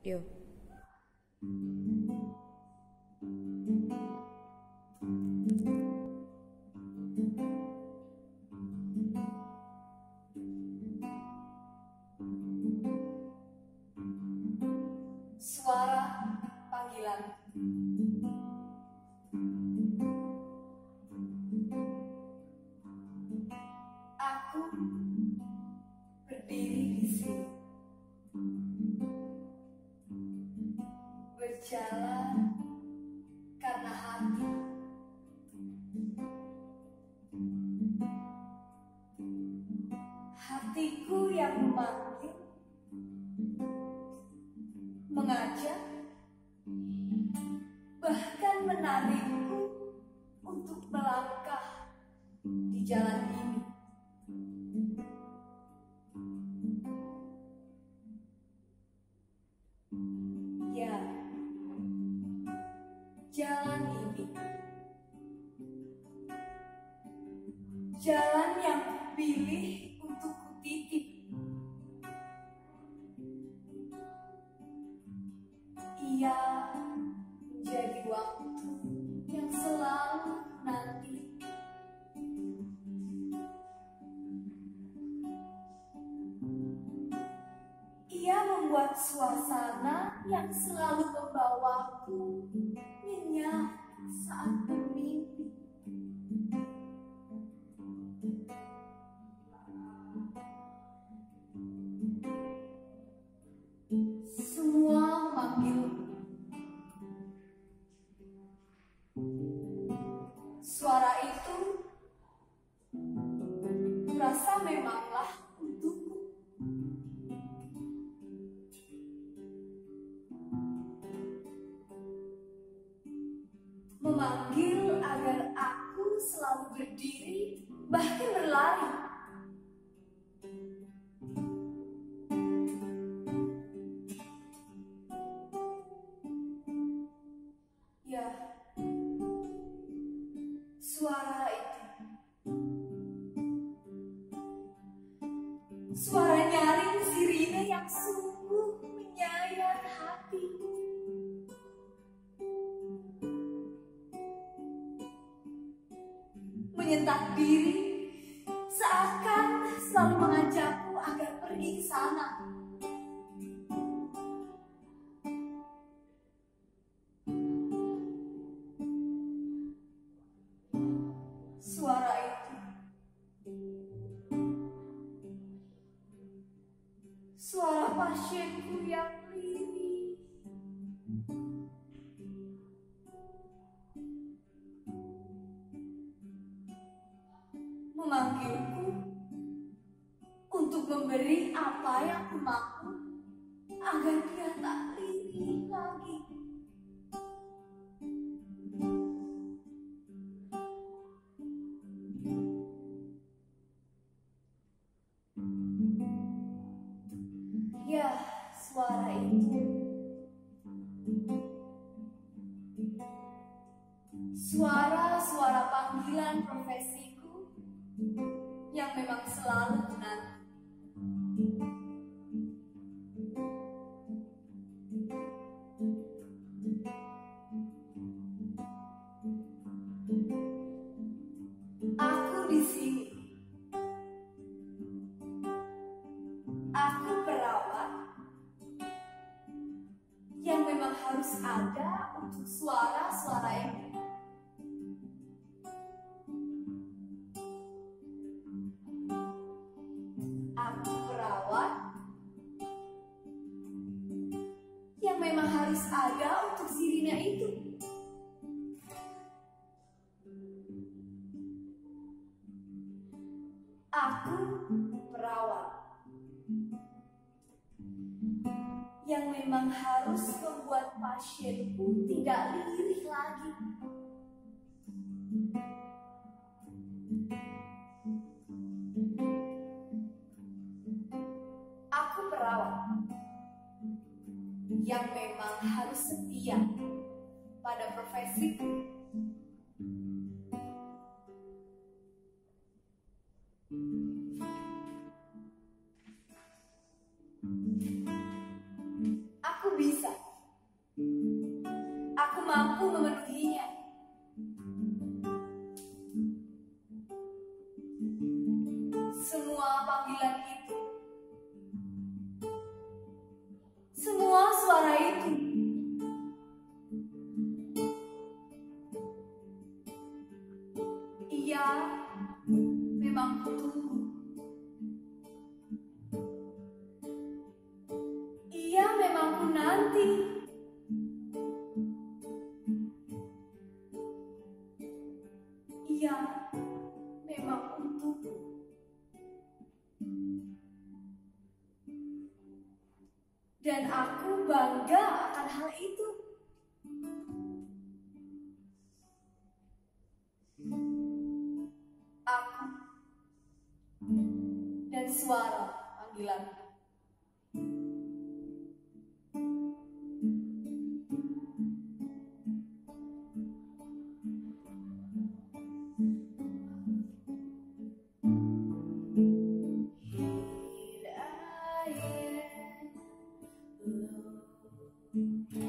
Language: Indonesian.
Yo. Suara panggilan. Aku berdiri di sini, berjalan karena hati. Hatiku yang memanggil, mengajak, bahkan menarikku untuk melangkah di jalan ini. Ya, jalan ini. Jalan yang kupilih untuk kutitip. Ia menjadi waktu yang selalu nanti. Ia membuat suasana yang selalu membawaku nyenyak saat bermimpi. Semua memanggilku. Suara itu merasa memanglah untukku. Memanggil agar aku selalu berdiri, bahkan berlari. Ya, suara itu. Suara nyaring sirine yang sungguh menyayat hati. Menyentak diri, seakan selalu mengajakku agar pergi ke sana. Suara itu. Suara pasienku yang lirih. Memanggilku untuk memberi apa yang kumampu agar dia tak lirih lagi. Ya, suara itu. Suara-suara panggilan profesiku yang memang selalu menanti. Aku di sini. Aku perawat yang memang harus ada untuk suara-suara ini. Aku perawat yang memang harus ada untuk sirine itu. Aku perawat yang memang harus membuat pasienku tidak lirih lagi. Aku perawat yang memang harus setia pada profesiku. Aku bisa. Aku mampu memenuhinya. Semua panggilan itu, semua suara itu, ia memang kutunggu. Ia memang ku nanti. Ia memang untukku. Dan aku bangga akan hal itu. Aku dan suara panggilanku. Here I am, alone.